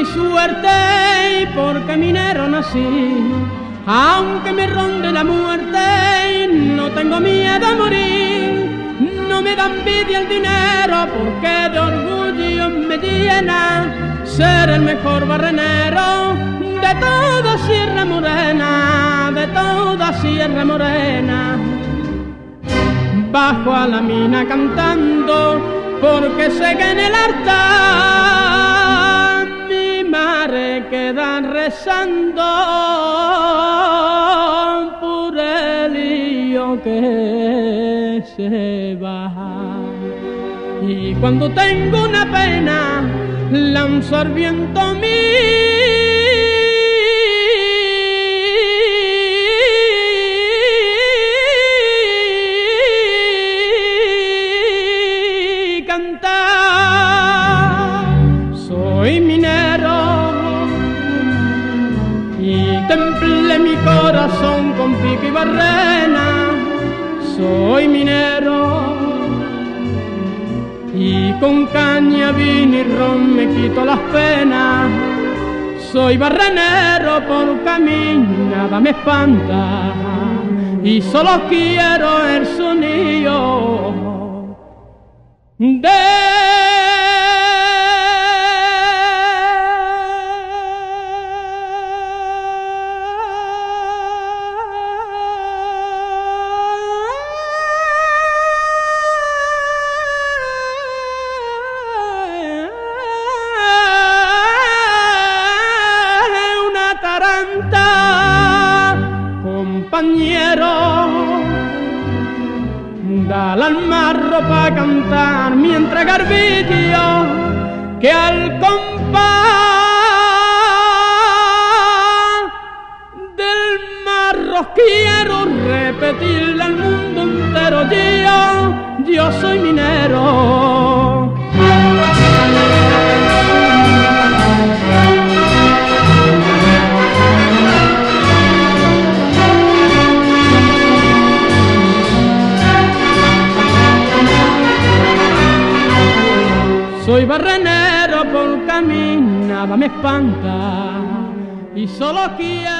suerte y porque minero nací. Aunque me ronde la muerte, no tengo miedo a morir. No me da envidia el dinero, porque de orgullo me llena ser el mejor barrenero de toda Sierra Morena, de toda Sierra Morena. Bajo a la mina cantando, porque sé que en el altar mi madre queda rezando por el hijo que se va. Y cuando tengo una pena, lanzo al viento soy minero y templé mi corazón con pico y barrena. Soy minero y con caña, vino y ron me quito las penas. Soy barrenero porque nada me espanta y solo quiero el sonido de compañero, dale al marro pa' cantar mientras garbillo, que al compás del marro quiero repetirle al mundo entero: yo soy minero. Soy barrenero porque a mí nada me espanta y solo quiero